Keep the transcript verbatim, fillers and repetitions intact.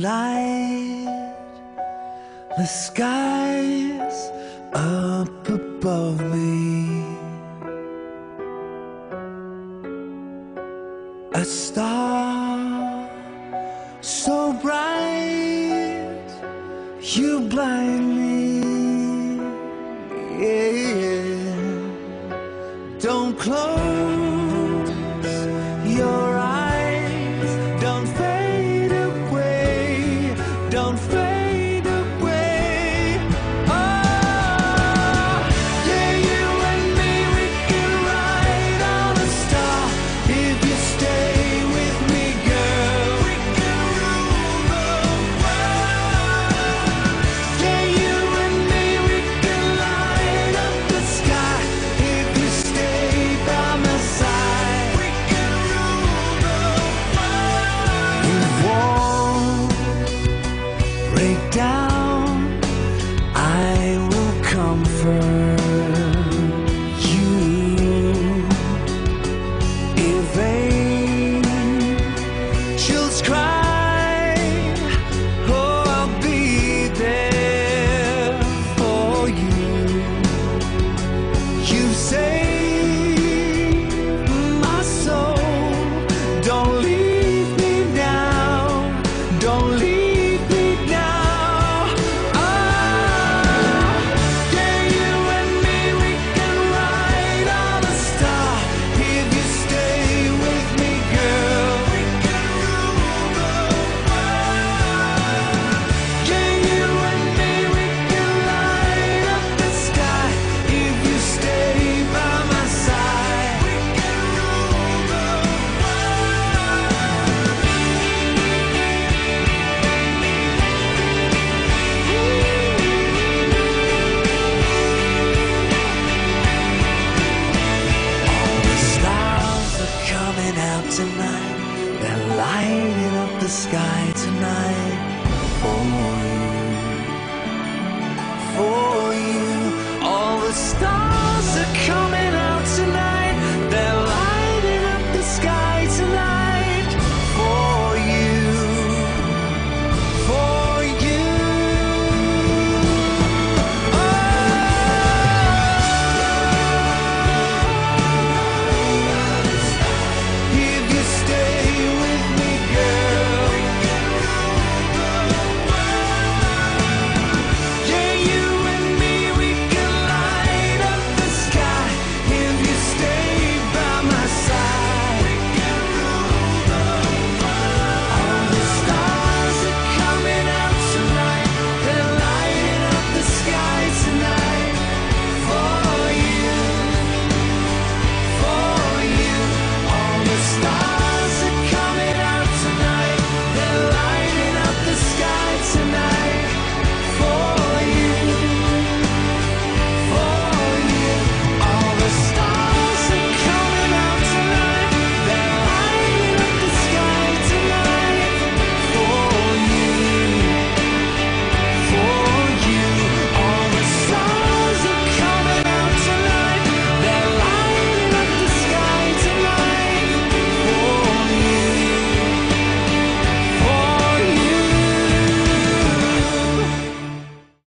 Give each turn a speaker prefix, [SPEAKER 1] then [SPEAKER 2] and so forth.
[SPEAKER 1] light, the skies up above me, a star so bright you blind me, yeah. Don't close your eyes, don't fade away, don't fade away. Oh, yeah, you and me, we can ride on a star. If you stay with me, girl, we can rule the world. Yeah, you and me, we can light up the sky. If you stay by my side, we can rule the world. It won't break down, I will comfort